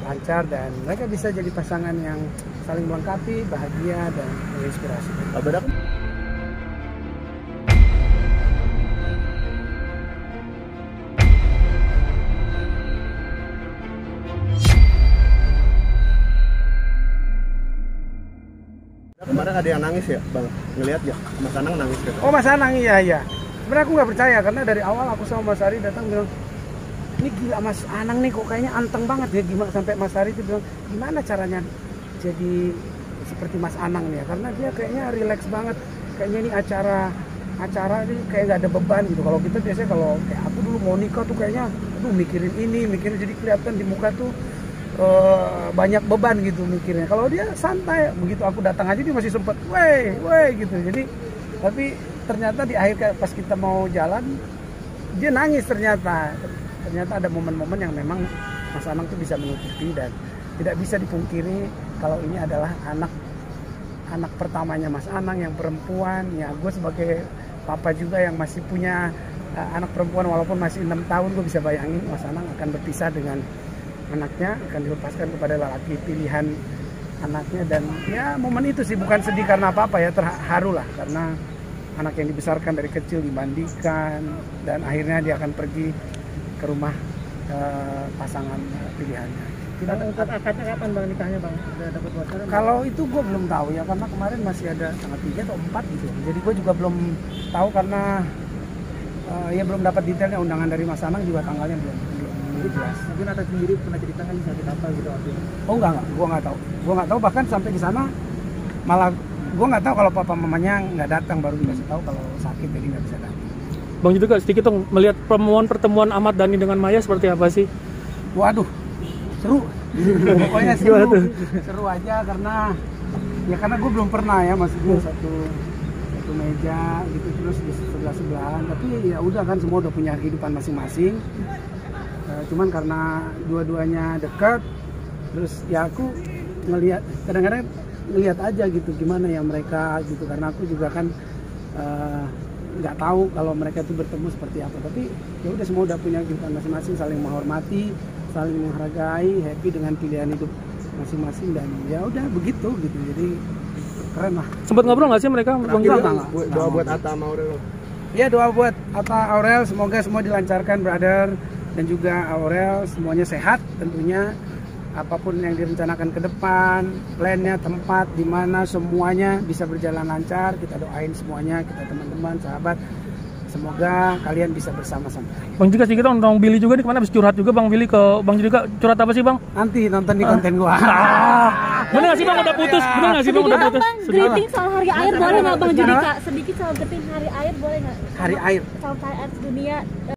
lancar dan mereka bisa jadi pasangan yang saling melengkapi, bahagia dan menginspirasi. Kemarin ada yang nangis ya, Bang? Ngelihat ya, Mas Anang nangis gitu. Oh, Mas Anang, iya. Sebenarnya aku nggak percaya karena dari awal aku sama Mas Ari datang bilang, ini gila Mas Anang nih kok kayaknya anteng banget ya, gimana sampai Mas Ari itu bilang gimana caranya jadi seperti Mas Anang nih ya, karena dia kayaknya rileks banget, kayaknya ini acara ini kayak nggak ada beban gitu. Kalau kita biasanya kalau kayak aku dulu mau nikah tuh kayaknya aduh mikirin jadi kelihatan di muka tuh banyak beban gitu mikirnya. Kalau dia santai, begitu aku datang aja dia masih sempet weh gitu. Jadi tapi ternyata di akhir pas kita mau jalan dia nangis ternyata ada momen-momen yang memang Mas Anang tuh bisa menutupi dan tidak bisa dipungkiri kalau ini adalah anak pertamanya Mas Anang yang perempuan. Ya gue sebagai papa juga yang masih punya anak perempuan walaupun masih 6 tahun, gue bisa bayangin Mas Anang akan berpisah dengan anaknya, akan dilepaskan kepada lelaki pilihan anaknya. Dan ya momen itu sih bukan sedih karena apa-apa ya, terharu lah karena anak yang dibesarkan dari kecil dimandikan dan akhirnya dia akan pergi ke rumah pasangan pilihannya. Akadnya kapan Bang nikahnya Bang? Udah dapat bocoran? Kalau itu gue belum tahu ya, karena kemarin masih ada tanggal 3 atau 4 gitu. Jadi gue juga belum tahu karena ya belum dapat detailnya, undangan dari Mas Anang juga tanggalnya belum jelas. Mungkin ada sendiri pernah cerita kan sakit apa gitu artinya? Oh enggak, gue nggak tahu bahkan sampai di sana malah gue nggak tahu kalau papa mamanya nggak datang, baru dikasih tahu kalau sakit jadi nggak bisa datang. Bang juga sedikit dong melihat pertemuan Ahmad Dhani dengan Maya seperti apa sih? Waduh, seru. Pokoknya seru aja karena gue belum pernah ya, maksudnya satu meja gitu terus di sebelahan. Tapi ya udah kan semua udah punya kehidupan masing-masing. Cuman karena dua-duanya dekat, terus ya aku kadang-kadang ngelihat aja gitu gimana ya mereka gitu, karena aku juga kan nggak tahu kalau mereka itu bertemu seperti apa. Tapi ya udah semua udah punya kehidupan masing-masing, saling menghormati, saling menghargai, happy dengan pilihan hidup masing-masing dan ya udah begitu gitu. Jadi keren lah. Sempat ngobrol nggak sih mereka? Doa buat Atta sama Aurel. Ya, doa buat Atta Aurel, semoga semua dilancarkan brother, dan juga Aurel semuanya sehat tentunya. Apapun yang direncanakan ke depan, plannya, tempat, di mana semuanya bisa berjalan lancar. Kita doain semuanya, kita teman-teman, sahabat. Semoga kalian bisa bersama sampai akhir. Bang juga sedikit dong, Bang Billy juga nih kemana habis curhat juga Bang Billy ke Bang juga, curhat apa sih Bang? Nanti nonton di konten gua. Bener nggak sih Bang udah putus? Bener nggak sih Bang udah putus? Greeting soal hari air boleh nggak Bang Judika? Sedikit soal greeting hari air boleh nggak? Hari air. Soal hari air dunia.